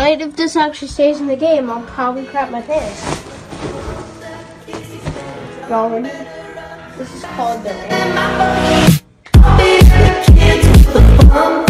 tonight, if this actually stays in the game, I'll probably crap my pants. Y'all ready? This is called the